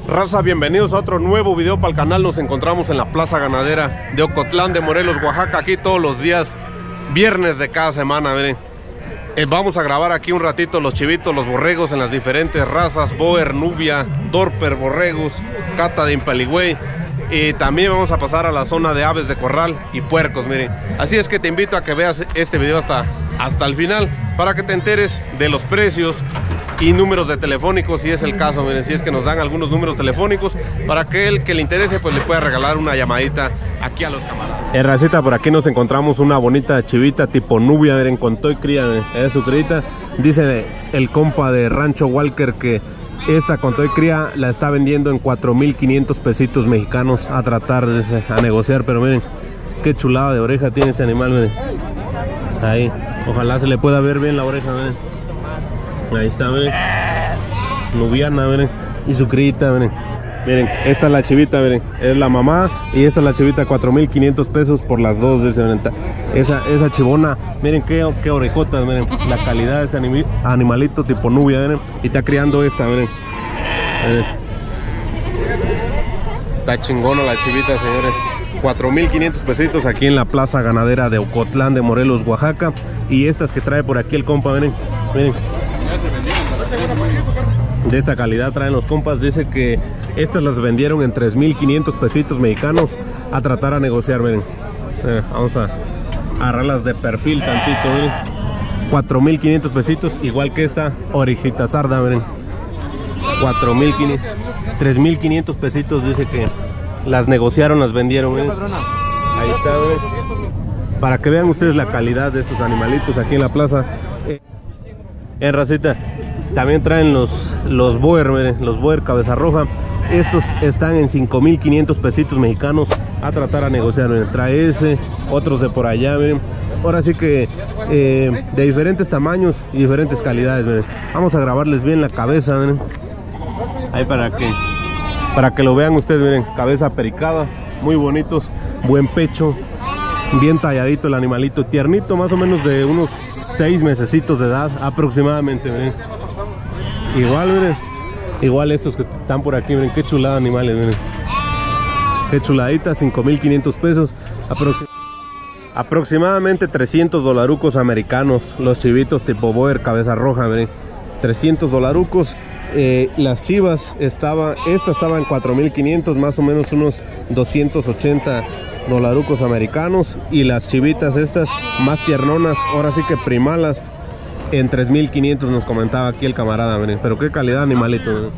Raza, bienvenidos a otro nuevo video para el canal. Nos encontramos en la Plaza Ganadera de Ocotlán de Morelos, Oaxaca. Aquí todos los días, viernes de cada semana, miren. Vamos a grabar aquí un ratito los chivitos, los borregos en las diferentes razas: Boer, Nubia, Dorper, borregos, Cata de Impaligüey. Y también vamos a pasar a la zona de aves de corral y puercos, miren. Así es que te invito a que veas este video hasta el final, para que te enteres de los precios y números de telefónicos, si es el caso, miren, si es que nos dan algunos números telefónicos, para que el que le interese, pues le pueda regalar una llamadita aquí a los camaradas. Racita, por aquí nos encontramos una bonita chivita tipo Nubia, miren, con toy cría, miren, es su crita. Dice el compa de Rancho Walker que esta con toy cría la está vendiendo en 4,500 pesitos mexicanos, a tratar a negociar, pero miren, qué chulada de oreja tiene ese animal, miren. Ahí, ojalá se le pueda ver bien la oreja, miren. Ahí está, miren. Nubiana, miren. Y su crita, miren. Miren, esta es la chivita, miren. Es la mamá y esta es la chivita, 4,500 pesos por las dos de ese, miren. Esa chivona, miren qué orejotas, miren. La calidad de ese animalito tipo Nubia, miren. Y está criando esta, miren. Miren. Está chingona la chivita, señores. 4,500 pesitos aquí en la Plaza Ganadera de Ocotlán de Morelos, Oaxaca. Y estas que trae por aquí el compa, miren. Miren. De esta calidad traen los compas. Dice que estas las vendieron en 3,500 pesitos mexicanos, a tratar a negociar, miren. Vamos a agarrarlas de perfil tantito, miren. 4,500 pesitos, igual que esta orejita sarda, miren. 4,500, 3,500 pesitos. Dice que las negociaron, las vendieron, miren. Ahí está, miren. Para que vean ustedes la calidad de estos animalitos aquí en la plaza. En racita, también traen los Boer, miren, los Boer cabeza roja. Estos están en 5,500 pesitos mexicanos, a tratar a negociar, miren. Trae ese, otros de por allá, miren. Ahora sí que de diferentes tamaños y diferentes calidades, miren. Vamos a grabarles bien la cabeza, miren. Ahí para que lo vean ustedes, miren. Cabeza pericada, muy bonitos, buen pecho, bien talladito el animalito, tiernito, más o menos de unos 6 mesecitos de edad aproximadamente, miren. Igual, miren, igual estos que están por aquí, miren, qué chulada animales, miren. Qué chuladita, 5,500 pesos, aproximadamente 300 dolarucos americanos, los chivitos tipo Boer cabeza roja, miren, 300 dolarucos. Las chivas esta estaba en 4,500, más o menos unos 280 dolarucos americanos. Y las chivitas estas más tiernonas, ahora sí que primalas, en 3,500 nos comentaba aquí el camarada, miren. Pero qué calidad animalito, miren.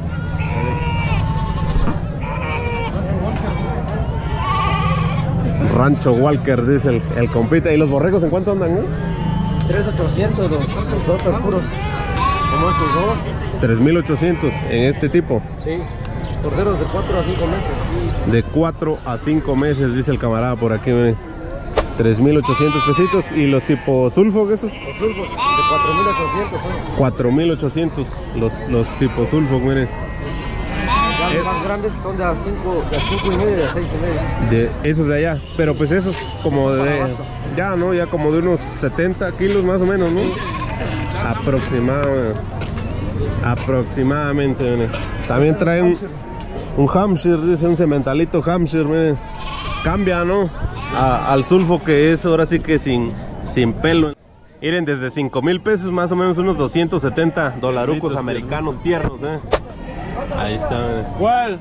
Rancho Walker, dice el compita. ¿Y los borregos en cuánto andan, no? 3,800 los dos puros, como estos dos. 3,800 en este tipo. Sí, corderos de 4 a 5 meses. Sí. De 4 a 5 meses, dice el camarada por aquí, miren. 3,800 pesitos. ¿Y los tipo Sulfo, esos? Los sulfos de 4,800. 4,800 los tipo Sulfo, miren. Los más grandes son de a 5,5 y de a 6,5. De esos de allá, pero pues esos como de ya, ¿no? Ya como de unos 70 kilos más o menos, ¿no? Sí. Aproximadamente, miren. También trae un Hampshire, dice, un cementalito Hampshire, miren. Cambia, ¿no? Al Sulfo, que es ahora sí que sin pelo. Miren, desde 5,000 pesos, más o menos unos 270 dolarucos americanos tiernos, Ahí está, miren. ¿Cuál?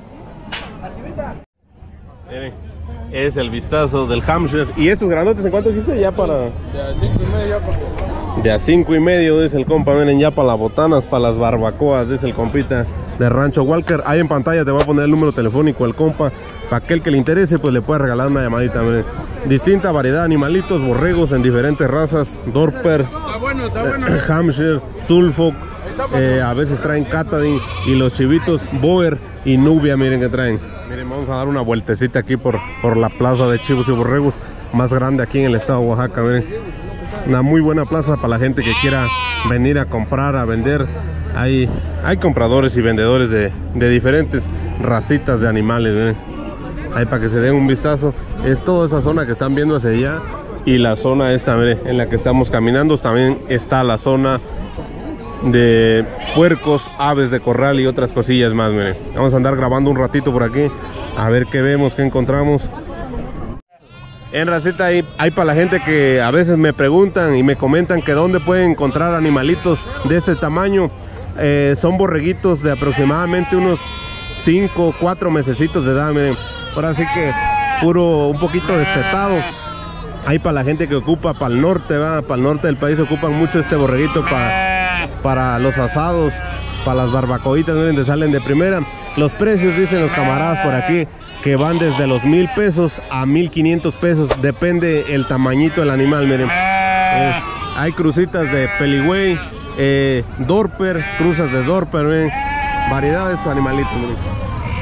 Miren, es el vistazo del Hampshire. ¿Y estos grandotes en cuánto dijiste? Ya para... De a 5,5 ya para... De a 5,5, dice el compa, miren, ya para las botanas, para las barbacoas, dice el compita de Rancho Walker. Ahí en pantalla te voy a poner el número telefónico al compa, para aquel que le interese, pues le puede regalar una llamadita, miren. Distinta variedad de animalitos, borregos en diferentes razas: Dorper, Está bueno. Hampshire, Sulfo, a veces traen Catadin, y los chivitos Boer y Nubia, miren que traen. Miren, vamos a dar una vueltecita aquí por la plaza de chivos y borregos más grande aquí en el estado de Oaxaca, miren. Una muy buena plaza para la gente que quiera venir a comprar, a vender. Hay compradores y vendedores de diferentes racitas de animales, miren. Ahí para que se den un vistazo. Es toda esa zona que están viendo hacia allá. Y la zona esta, miren, en la que estamos caminando, también está la zona de puercos, aves de corral y otras cosillas más, miren. Vamos a andar grabando un ratito por aquí, a ver qué vemos, qué encontramos. En racita hay para la gente que a veces me preguntan y me comentan que dónde pueden encontrar animalitos de este tamaño. Son borreguitos de aproximadamente unos 5, 4 mesecitos de edad, miren. Ahora sí que puro, un poquito destetado. Hay para la gente que ocupa para el norte, ¿verdad? Para el norte del país ocupan mucho este borreguito para los asados, para las barbacoitas, miren, te salen de primera. Los precios, dicen los camaradas por aquí, que van desde los 1000 pesos a 1500 pesos, depende el tamañito del animal, miren. Hay crucitas de peligüey, dorper, cruzas de dorper, miren. Variedad de estos animalitos, miren.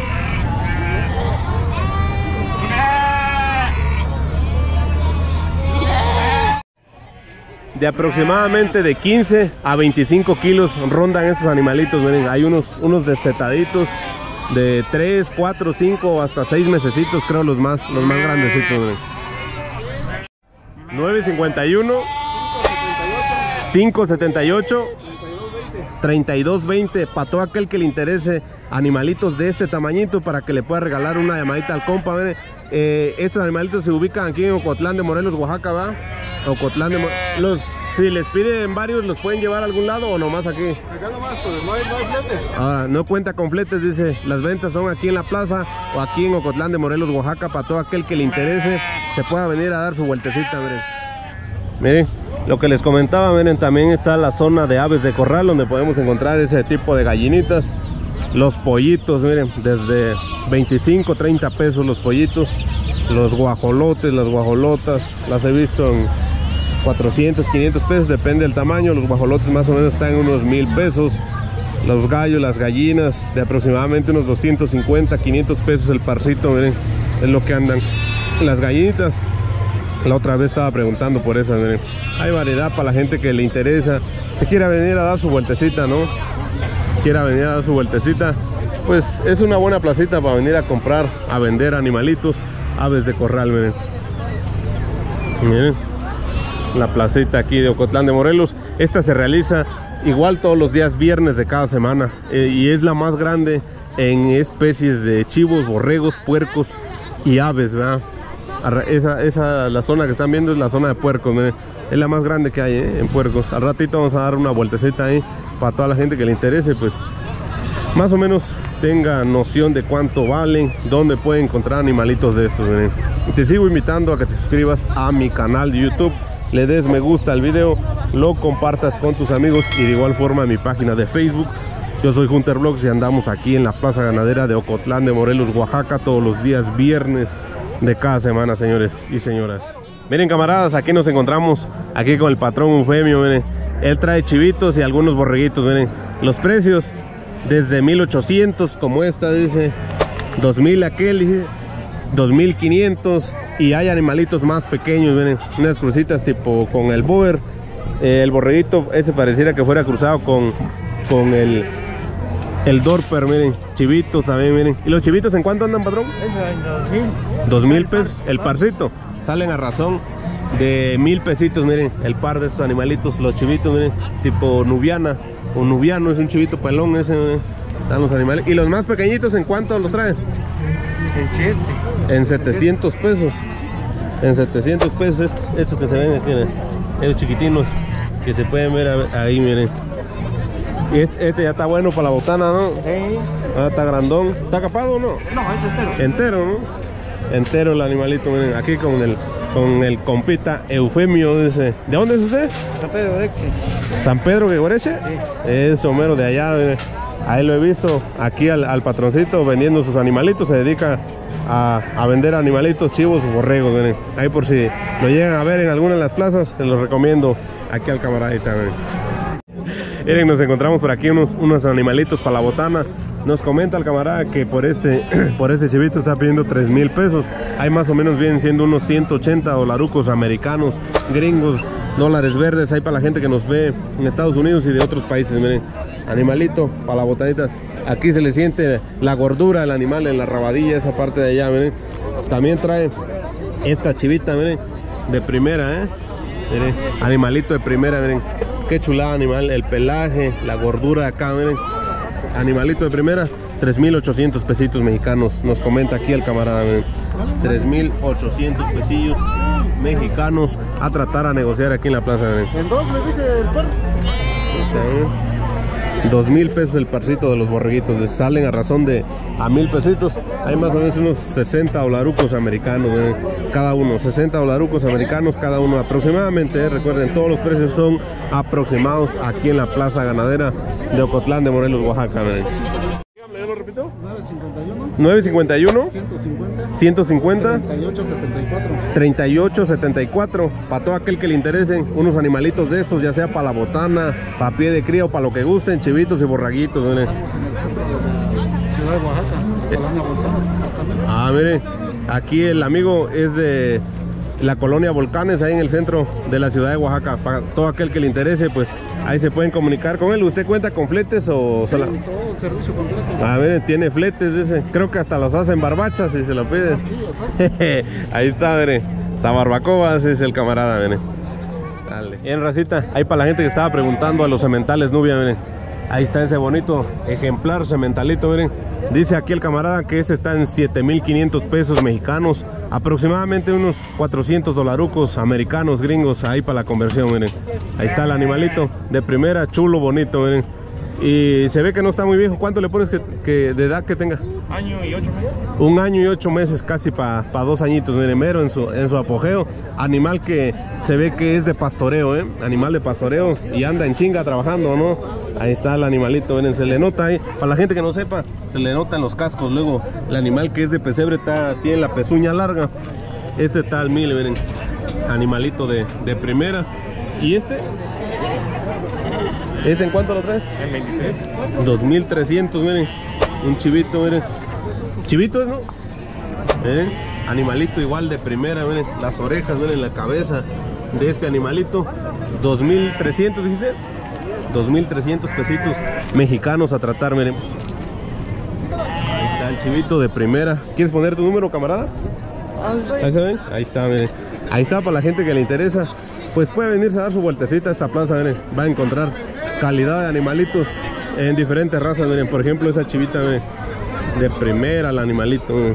De aproximadamente de 15 a 25 kilos rondan estos animalitos, miren. Hay unos destetaditos de 3, 4, 5 hasta 6 mesecitos, creo los más grandecitos, miren. 951 578 3220 para todo aquel que le interese animalitos de este tamañito, para que le pueda regalar una llamadita al compa, miren. Estos animalitos se ubican aquí en Ocotlán de Morelos, Oaxaca, ¿va? Ocotlán de Morelos. Si les piden varios, ¿los pueden llevar a algún lado o nomás aquí? Acá nomás, pues no hay fletes. Ahora, no cuenta con fletes, dice. Las ventas son aquí en la plaza o aquí en Ocotlán de Morelos, Oaxaca, para todo aquel que le interese, se pueda venir a dar su vueltecita, miren. Miren, lo que les comentaba, miren, también está la zona de aves de corral, donde podemos encontrar ese tipo de gallinitas. Los pollitos, miren, desde 25, 30 pesos los pollitos. Los guajolotes, las guajolotas, las he visto en 400, 500 pesos, depende del tamaño. Los guajolotes más o menos están en unos 1000 pesos. Los gallos, las gallinas, de aproximadamente unos 250, 500 pesos el parcito, miren, es lo que andan. Las gallinitas, la otra vez estaba preguntando por esas, miren. Hay variedad para la gente que le interesa, se quiera venir a dar su vueltecita, ¿no? Quiera venir a dar su vueltecita, pues es una buena placita para venir a comprar, a vender animalitos, aves de corral, miren. Miren, la placita aquí de Ocotlán de Morelos. Esta se realiza igual todos los días viernes de cada semana, y es la más grande en especies de chivos, borregos, puercos y aves, ¿verdad? La zona que están viendo es la zona de puercos, miren. Es la más grande que hay, en puercos. Al ratito vamos a dar una vueltecita ahí para toda la gente que le interese, pues más o menos tenga noción de cuánto valen, dónde pueden encontrar animalitos de estos, miren. Y te sigo invitando a que te suscribas a mi canal de YouTube, le des me gusta al video, lo compartas con tus amigos y de igual forma en mi página de Facebook. Yo soy Hunter Vlogs y andamos aquí en la Plaza Ganadera de Ocotlán de Morelos, Oaxaca, todos los días viernes de cada semana, señores y señoras. Miren, camaradas, aquí nos encontramos aquí con el patrón Eufemio, miren. Él trae chivitos y algunos borreguitos, miren. Los precios desde 1800, como esta dice, 2000 aquel, dice, 2500, y hay animalitos más pequeños, miren, unas crucitas tipo con el boer. El borreguito ese pareciera que fuera cruzado con el dorper, miren. Chivitos también, miren. ¿Y los chivitos en cuánto andan, patrón? En 2000. 2000 pesos el parcito. Salen a razón de 1000 pesitos, miren, el par de estos animalitos, los chivitos, miren, tipo nubiana o nubiano, es un chivito pelón ese, miren. Están los animales. ¿Y los más pequeñitos en cuánto los traen? En 700 pesos. En 700 pesos estos que se ven aquí, miren, esos chiquitinos que se pueden ver ahí, miren. Y este ya está bueno para la botana, ¿no? Sí. Ah, está grandón. ¿Está capado o no? No, es entero. Entero, ¿no? Entero el animalito, miren, aquí con el compita Eufemio, dice. ¿De dónde es usted? San Pedro Guareche. ¿San Pedro Guareche? Sí. Es mero de allá, miren. Ahí lo he visto, aquí al patroncito vendiendo sus animalitos, se dedica a vender animalitos, chivos, borregos, miren. Ahí por si lo llegan a ver en alguna de las plazas, se los recomiendo aquí al camaradita, miren. Miren, nos encontramos por aquí unos animalitos para la botana. Nos comenta el camarada que por este chivito está pidiendo 3000 pesos. Hay más o menos vienen siendo unos 180 dolarucos americanos, gringos, dólares verdes. Hay para la gente que nos ve en Estados Unidos y de otros países, miren. Animalito para las botanitas. Aquí se le siente la gordura del animal en la rabadilla, esa parte de allá, miren. También trae esta chivita, miren, de primera, miren, animalito de primera, miren. qué chulada animal, el pelaje, la gordura de acá, miren. Animalito de primera, 3,800 pesitos mexicanos. Nos comenta aquí el camarada, miren. 3,800 pesillos mexicanos a tratar a negociar aquí en la plaza, miren. En 2 le dije el par. 2,000 pesos el parcito de los borreguitos. Salen a razón de a 1,000 pesitos. Hay más o menos unos 60 dolarucos americanos, cada uno. 60 dolarucos americanos cada uno aproximadamente. Recuerden, todos los precios son aproximados aquí en la plaza ganadera de Ocotlán de Morelos, Oaxaca. ¿Ya lo repito? 951 150 3874 para todo aquel que le interesen unos animalitos de estos, ya sea para la botana, para pie de cría o para lo que gusten, chivitos y borraguitos. Miren. Estamos en el centro de la ciudad de Oaxaca, Colonia Volcanes, exactamente. Ah, mire, aquí el amigo es de la colonia Volcanes, ahí en el centro de la ciudad de Oaxaca. Para todo aquel que le interese, pues ahí se pueden comunicar con él. ¿Usted cuenta con fletes o sola? Sí, todo el servicio completo. A ver, tiene fletes, dice. Creo que hasta los hacen barbachas si se lo piden. Ahí está, mire. Está barbacoa, ese es el camarada, mire. Dale. Bien, racita, ahí para la gente que estaba preguntando a los sementales Nubia, miren. Ahí está ese bonito ejemplar sementalito, miren. Dice aquí el camarada que ese está en 7,500 pesos mexicanos, aproximadamente unos 400 dolarucos americanos, gringos, ahí para la conversión, miren. Ahí está el animalito de primera, chulo, bonito, miren. Y se ve que no está muy viejo. ¿Cuánto le pones que de edad que tenga? Año y 8 meses. 1 año y 8 meses, casi para 2 añitos, miren, mero en su apogeo. Animal que se ve que es de pastoreo, animal de pastoreo, y anda en chinga trabajando, ¿no? Ahí está el animalito, miren, se le nota ahí, para la gente que no sepa, se le nota en los cascos. Luego el animal que es de pesebre tiene la pezuña larga. Este está al 1,000, miren, animalito de primera. Y este en cuánto lo traes? En 23. 2,300, miren, un chivito, miren, chivito es, ¿no? Miren, animalito igual de primera, miren, las orejas, miren, la cabeza de este animalito. 2,300, dijiste. 2,300 pesitos mexicanos a tratar, miren. Ahí está el chivito de primera. ¿Quieres poner tu número, camarada? Ahí se ven, ahí está, miren. Ahí está para la gente que le interesa. Pues puede venirse a dar su vueltecita a esta plaza, miren. Va a encontrar calidad de animalitos en diferentes razas, miren. Por ejemplo, esa chivita, miren, de primera, el animalito, miren.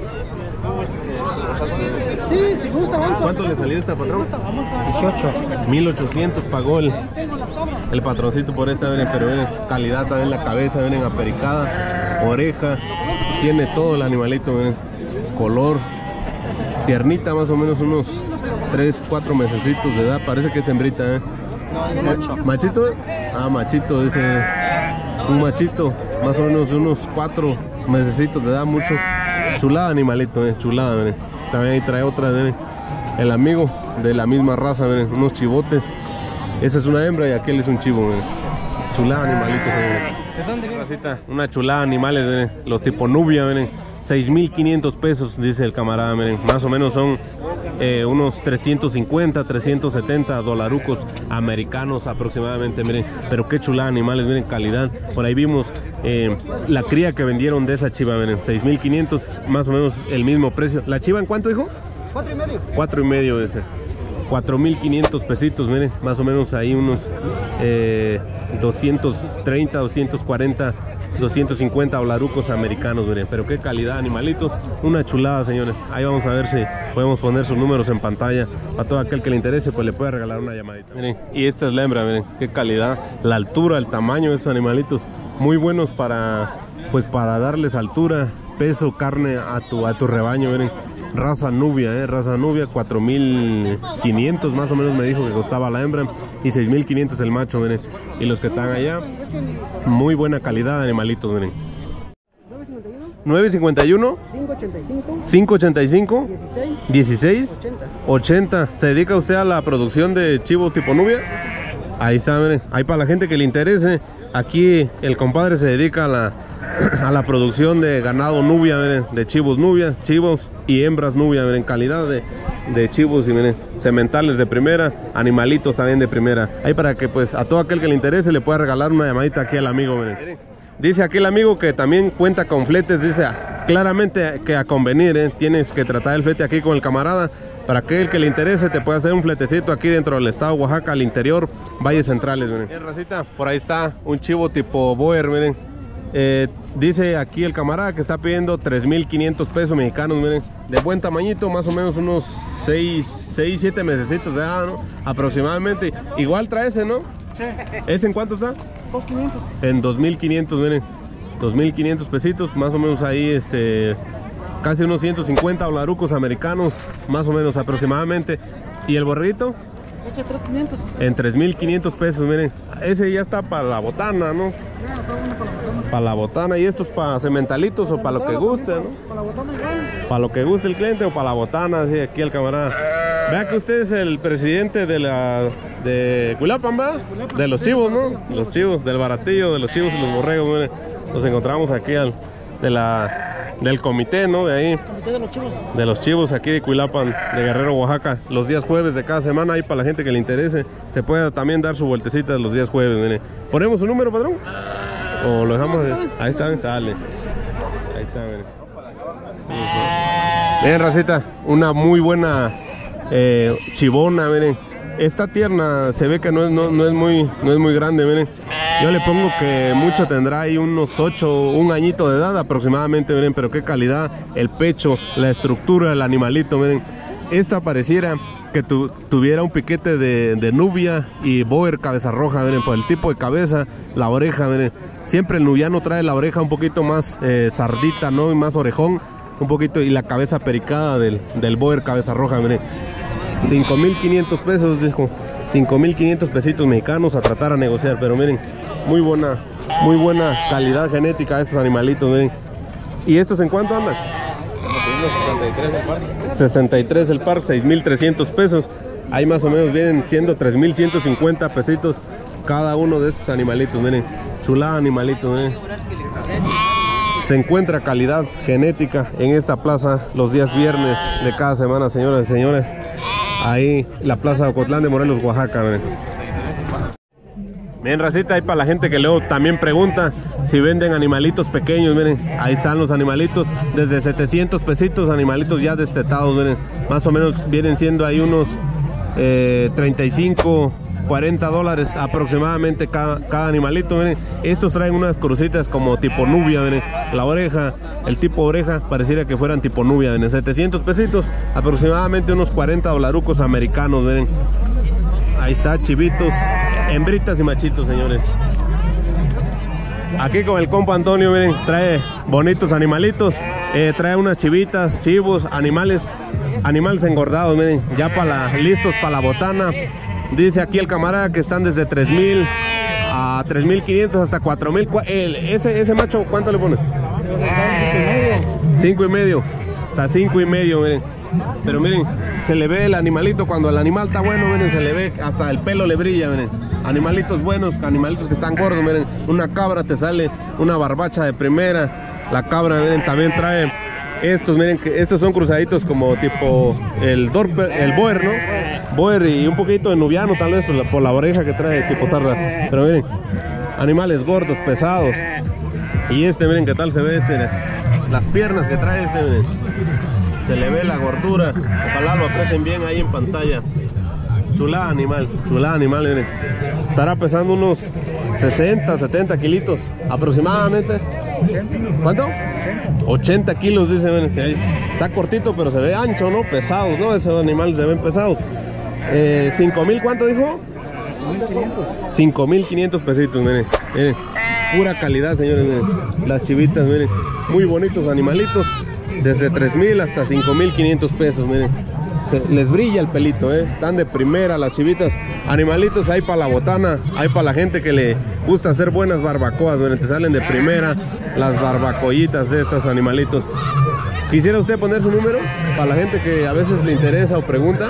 Sí, si gusta, banco. ¿Cuánto le salió esta, patrón? 18. 1,800 pagó el patroncito por esta, miren, pero miren, calidad también la cabeza, miren, apericada, oreja, tiene todo el animalito, miren, color, tiernita, más o menos unos 3, 4 mesecitos de edad, parece que es hembrita, No, es macho. ¿Machito? Ah, machito, dice, un machito, más o menos unos 4 mesecitos de edad, mucho, chulada animalito, chulada, miren. También ahí trae otra, miren, el amigo de la misma raza, miren, unos chivotes. Esa es una hembra y aquel es un chivo, miren. Chulada animalitos, miren. ¿De dónde viene? Racita, una chulada animales, miren, los tipo Nubia, miren. 6,500 pesos, dice el camarada, miren. Más o menos son unos 350, 370 dolarucos americanos aproximadamente, miren. Pero qué chulada animales, miren, calidad. Por ahí vimos la cría que vendieron de esa chiva, miren. 6,500, más o menos el mismo precio. ¿La chiva en cuánto, dijo? 4,5. 4,5 ese. 4,500 pesitos, miren, más o menos ahí unos 230, 240, 250 dolarucos americanos, miren, pero qué calidad, animalitos, una chulada, señores. Ahí vamos a ver si podemos poner sus números en pantalla. A todo aquel que le interese, pues le puede regalar una llamadita. Miren, y esta es la hembra, miren, qué calidad, la altura, el tamaño de estos animalitos, muy buenos para, pues para darles altura, peso, carne a tu rebaño, miren. Raza Nubia, raza Nubia, 4,500 más o menos me dijo que costaba la hembra y 6,500 el macho, miren. Y los que están allá, muy buena calidad de animalitos, miren. 951 585 16 80. ¿Se dedica usted a la producción de chivos tipo Nubia? Ahí está, miren. Ahí para la gente que le interese, aquí el compadre se dedica a la producción de ganado Nubia, miren, de chivos Nubia, chivos y hembras Nubia, miren, calidad de chivos y miren, sementales de primera, animalitos también de primera. Ahí para que pues a todo aquel que le interese le pueda regalar una llamadita aquí al amigo, miren. Dice aquí el amigo que también cuenta con fletes, dice claramente que a convenir, tienes que tratar el flete aquí con el camarada. Para aquel que le interese, te puede hacer un fletecito aquí dentro del estado de Oaxaca, al interior, valles centrales, miren. Bien, racita, por ahí está un chivo tipo Boer, miren. Dice aquí el camarada que está pidiendo 3,500 pesos mexicanos, miren. De buen tamañito, más o menos unos 6, 7 mesecitos de edad, ¿no? Aproximadamente. Igual trae ese, ¿no? Sí. ¿Ese en cuánto está? 2,500. En 2,500, miren. 2,500 pesitos, más o menos ahí, casi unos 150 dolarucos americanos, más o menos aproximadamente. ¿Y el borreguito? Ese 3,500. En 3,500 pesos, miren. Ese ya está para la botana, ¿no? Ya, está bueno para la botana. Para la botana, y estos para cementalitos o para lo que guste, ¿no? Para la botana igual. Para lo que guste el cliente o para la botana, así aquí el camarada. Vea que usted es el presidente de Cuilapan, ¿va? De los chivos, ¿no? Los chivos, del baratillo, de los chivos y los borregos, miren. Nos encontramos aquí del comité, ¿no? De ahí. Comité de los chivos. De los chivos aquí de Cuilapan, de Guerrero, Oaxaca. Los días jueves de cada semana, ahí para la gente que le interese. Se puede también dar su vueltecita los días jueves, miren. ¿Ponemos su número, padrón? ¿O lo dejamos? Ahí está, sale. Ahí está, miren. Bien, racita, una muy buena chivona, miren. Esta tierna se ve que no es muy grande, miren. Yo le pongo que mucho tendrá ahí unos 8, un añito de edad aproximadamente, miren. Pero qué calidad, el pecho, la estructura del animalito, miren. Esta pareciera que tuviera un piquete de nubia y Boer cabeza roja, miren, por el tipo de cabeza, la oreja, miren. Siempre el nubiano trae la oreja un poquito más sardita, ¿no? Y más orejón, un poquito, y la cabeza pericada del Boer cabeza roja, miren. 5,500 pesos, dijo. 5,500 pesitos mexicanos a tratar a negociar, pero miren, muy buena calidad genética de esos animalitos, miren. ¿Y estos en cuánto andan? 63 el par. 63 el par, 6,300 pesos. Ahí más o menos vienen siendo 3,150 pesitos cada uno de estos animalitos, miren. Chulada animalitos, miren. Se encuentra calidad genética en esta plaza los días viernes de cada semana, señoras y señores. Ahí, la plaza de Ocotlán de Morelos, Oaxaca, miren. Bien, racita, ahí para la gente que luego también pregunta si venden animalitos pequeños, miren. Ahí están los animalitos, desde 700 pesitos, animalitos ya destetados, miren. Más o menos vienen siendo ahí unos 35, 40 dólares aproximadamente cada animalito, miren. Estos traen unas crucitas como tipo nubia, miren. La oreja, el tipo de oreja pareciera que fueran tipo nubia, miren. 700 pesitos, aproximadamente unos 40 dolarucos americanos, miren. Ahí está, chivitos, hembritas y machitos, señores. Aquí con el compa Antonio, miren, trae bonitos animalitos. Trae unas chivitas, chivos, animales engordados, miren, ya listos para la botana. Dice aquí el camarada que están desde 3,000 a 3,500 hasta 4,000. Ese macho, ¿cuánto le pones? 5,5. Hasta 5,5, miren. Pero miren, se le ve el animalito. Cuando el animal está bueno, miren, se le ve hasta el pelo le brilla, miren. Animalitos buenos, animalitos que están gordos, miren. Una cabra te sale una barbacha de primera. La cabra, miren, también trae estos, miren, que estos son cruzaditos como tipo el Boer, ¿no? Boer y un poquito de nubiano tal vez por la oreja que trae tipo sarda. Pero miren, animales gordos, pesados. Y miren qué tal se ve las piernas que trae miren. Se le ve la gordura. Ojalá lo aprecien bien ahí en pantalla. Chulada animal, miren. Estará pesando unos 60, 70 kilitos aproximadamente. ¿Cuánto? 80 kilos, dice, miren. Está cortito, pero se ve ancho, ¿no? Pesados, ¿no? Esos animales se ven pesados. 5,000, ¿cuánto dijo? 5,500 pesitos, miren. Miren. Pura calidad, señores, miren. Las chivitas, miren. Muy bonitos animalitos. Desde 3,000 hasta 5,500 pesos, miren. Les brilla el pelito, están de primera las chivitas. Animalitos hay para la botana, hay para la gente que le gusta hacer buenas barbacoas, miren, te salen de primera las barbacoyitas de estos animalitos. ¿Quisiera usted poner su número para la gente que a veces le interesa o pregunta?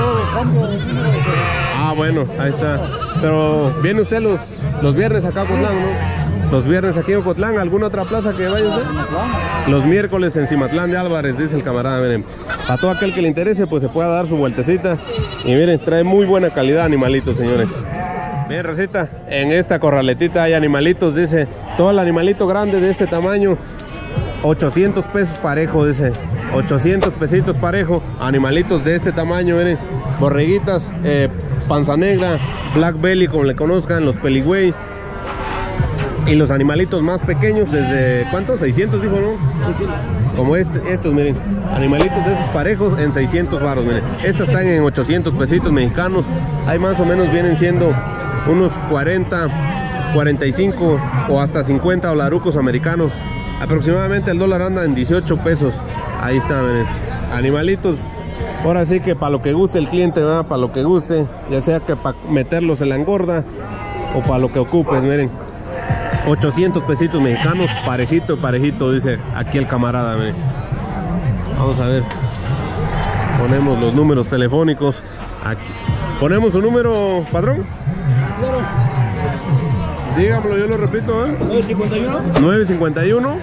Ah, bueno, ahí está. Pero viene usted los viernes acá a Ocotlán, ¿no? Los viernes aquí en Ocotlán, ¿alguna otra plaza que vaya usted? Los miércoles en Cimatlán de Álvarez, dice el camarada, miren. A todo aquel que le interese, pues se pueda dar su vueltecita. Y miren, trae muy buena calidad animalitos, señores. Bien, Rosita, en esta corraletita hay animalitos, dice, todo el animalito grande de este tamaño, 800 pesos parejo, dice, 800 pesitos parejo, animalitos de este tamaño, miren, borreguitas, panza negra, black belly, como le conozcan, los peligüey, y los animalitos más pequeños, desde, ¿cuántos? 600 dijo, ¿no? 600. Como estos, miren, animalitos de esos parejos en 600 varos, miren, estos están en 800 pesitos mexicanos, hay más o menos vienen siendo unos 40, 45 o hasta 50 dolarucos americanos. Aproximadamente el dólar anda en 18 pesos. Ahí está, miren. Animalitos. Ahora sí que para lo que guste el cliente, ¿verdad? Para lo que guste. Ya sea que para meterlos en la engorda o para lo que ocupes, miren. 800 pesitos mexicanos. Parejito, parejito, dice aquí el camarada, miren. Vamos a ver. Ponemos los números telefónicos. Aquí. ¿Ponemos su número, patrón? Claro. Dígamelo, yo lo repito, ¿eh? 951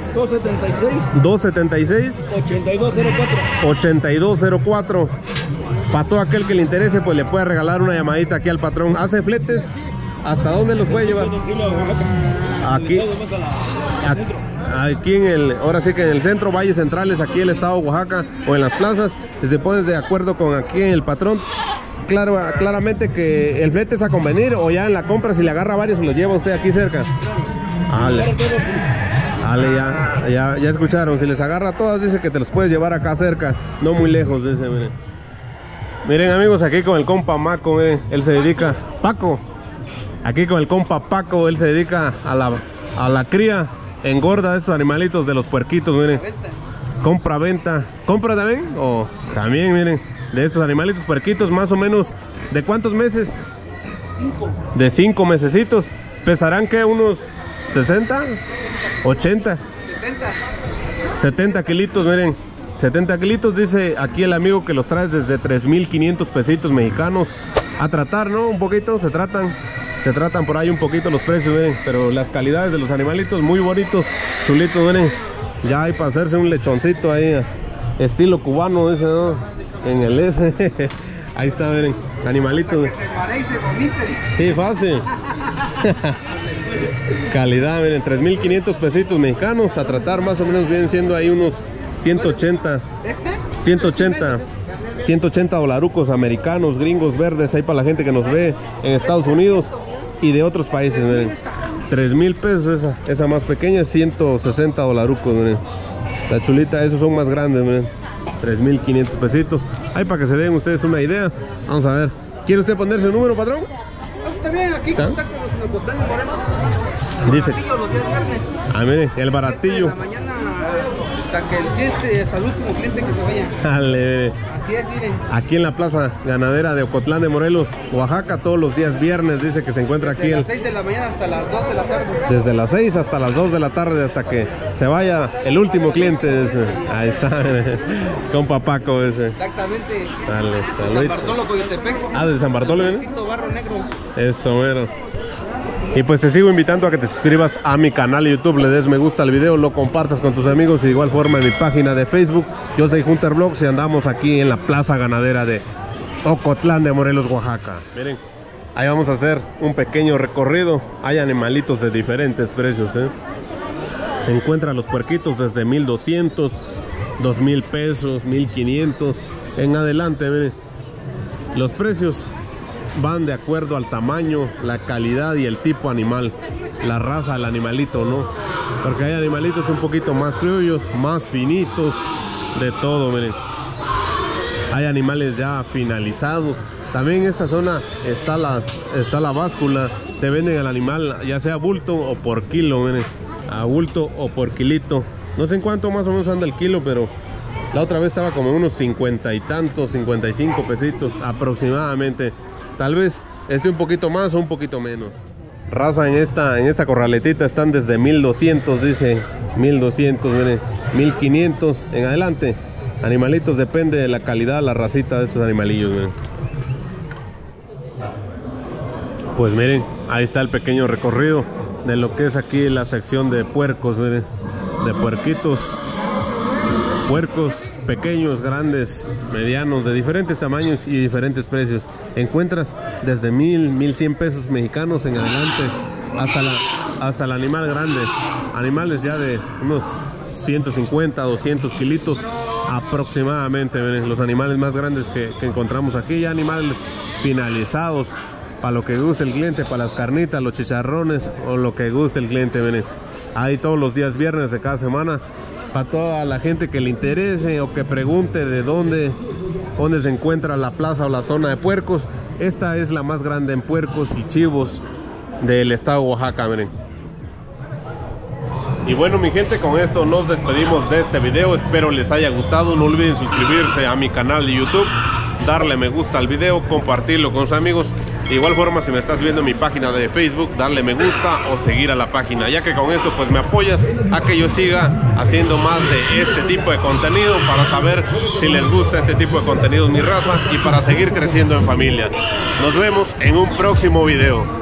276 8204. Para todo aquel que le interese, pues le puede regalar una llamadita aquí al patrón. ¿Hace fletes? ¿Hasta dónde los puede llevar? Aquí en el, ahora sí que en el centro, Valles Centrales, aquí en el estado de Oaxaca, o en las plazas, te pones de acuerdo con aquí el patrón. Claro, claramente que el flete es a convenir, o ya en la compra, si le agarra varios, se los lleva usted aquí cerca. Ale, ya escucharon, si les agarra todas, dice que te los puedes llevar acá cerca, no muy lejos, dice, miren. Miren, amigos, aquí con el compa Maco, miren, él se dedica, Paco, aquí con el compa Paco, él se dedica a la cría, engorda de esos animalitos de los puerquitos, miren. Compra-venta, ¿compra también? O también, miren, de esos animalitos puerquitos, más o menos, ¿de cuántos meses? 5. De 5 mesecitos. ¿Pesarán qué? ¿Unos 60? 80. 70 kilitos, miren. 70 kilitos, dice aquí el amigo que los trae desde 3,500 pesitos mexicanos. A tratar, ¿no? Un poquito, se tratan por ahí un poquito los precios, miren. Pero las calidades de los animalitos muy bonitos, chulitos, miren. Ya hay para hacerse un lechoncito ahí, estilo cubano, dice, ¿no? En el S. Ahí está, miren, animalitos. Que se pare y se vomite. Sí, fácil. Calidad, miren, 3,500 pesitos mexicanos. A tratar, más o menos vienen siendo ahí unos 180. 180 dolarucos americanos, gringos, verdes, ahí para la gente que nos ve en Estados Unidos y de otros países, miren. 3,000 pesos esa más pequeña, 160 dolarucos, miren. La chulita, esos son más grandes, miren. 3,500 pesitos. Ahí para que se den ustedes una idea. Vamos a ver. ¿Quiere usted ponerse el número, patrón? Está bien, aquí contáctanos en Ocotlán de Morelos. Dice. Baratillo los días viernes. Ah, mire, el baratillo. De la mañana hasta que el cliente, hasta el último cliente que se vaya. Dale. Así es, mire. Aquí en la plaza ganadera de Ocotlán de Morelos, Oaxaca, todos los días viernes, dice que se encuentra aquí. Desde las 6 de la mañana hasta las 2 de la tarde. Desde las 6 hasta las 2 de la tarde, hasta que se vaya el último cliente. Ese. Ahí está, compa Paco ese. Exactamente. Dale, San Bartolo, Coyotepec. Ah, de San Bartolo, ¿eh? Barro Negro. Eso, mero. Y pues te sigo invitando a que te suscribas a mi canal de YouTube, le des me gusta al video, lo compartas con tus amigos y de igual forma en mi página de Facebook. Yo soy Hunter Vlogs y andamos aquí en la plaza ganadera de Ocotlán de Morelos, Oaxaca. Miren, ahí vamos a hacer un pequeño recorrido. Hay animalitos de diferentes precios, ¿eh? Se encuentran los puerquitos desde 1,200, 2,000 pesos, 1,500 en adelante, miren. Los precios van de acuerdo al tamaño, la calidad y el tipo animal, la raza del animalito, ¿no? Porque hay animalitos un poquito más criollos, más finitos, de todo, miren. Hay animales ya finalizados. También en esta zona está la báscula. Te venden el animal ya sea bulto o por kilo, miren. A bulto o por kilito. No sé en cuánto más o menos anda el kilo, pero la otra vez estaba como unos 50 y tantos, 55 pesitos aproximadamente. Tal vez esté un poquito más o un poquito menos. Raza en esta corraletita están desde 1,200, dice 1,200, miren, 1,500 en adelante. Animalitos, depende de la calidad, la racita de estos animalillos, miren. Pues miren, ahí está el pequeño recorrido de lo que es aquí la sección de puercos, miren, de puerquitos. Puercos pequeños, grandes, medianos, de diferentes tamaños y diferentes precios. Encuentras desde 1000, 1100 pesos mexicanos en adelante hasta el animal grande. Animales ya de unos 150, 200 kilitos aproximadamente. Miren, los animales más grandes que encontramos aquí, ya animales finalizados para lo que guste el cliente, para las carnitas, los chicharrones o lo que guste el cliente. Miren, ahí todos los días viernes de cada semana, para toda la gente que le interese o que pregunte de dónde se encuentra la plaza o la zona de puercos. Esta es la más grande en puercos y chivos del estado de Oaxaca. Miren. Y bueno, mi gente, con esto nos despedimos de este video. Espero les haya gustado. No olviden suscribirse a mi canal de YouTube, darle me gusta al video, compartirlo con sus amigos. De igual forma, si me estás viendo en mi página de Facebook, darle me gusta o seguir a la página, ya que con eso pues me apoyas a que yo siga haciendo más de este tipo de contenido, para saber si les gusta este tipo de contenido en mi raza y para seguir creciendo en familia. Nos vemos en un próximo video.